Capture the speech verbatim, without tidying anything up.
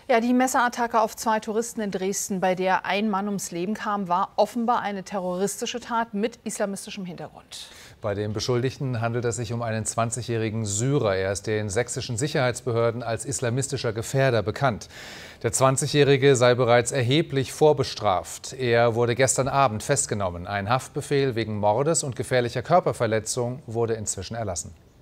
Ja, die Messerattacke auf zwei Touristen in Dresden, bei der ein Mann ums Leben kam, war offenbar eine terroristische Tat mit islamistischem Hintergrund. Bei dem Beschuldigten handelt es sich um einen zwanzigjährigen Syrer. Er ist den sächsischen Sicherheitsbehörden als islamistischer Gefährder bekannt. Der zwanzigjährige sei bereits erheblich vorbestraft. Er wurde gestern Abend festgenommen. Ein Haftbefehl wegen Mordes und gefährlicher Körperverletzung wurde inzwischen erlassen.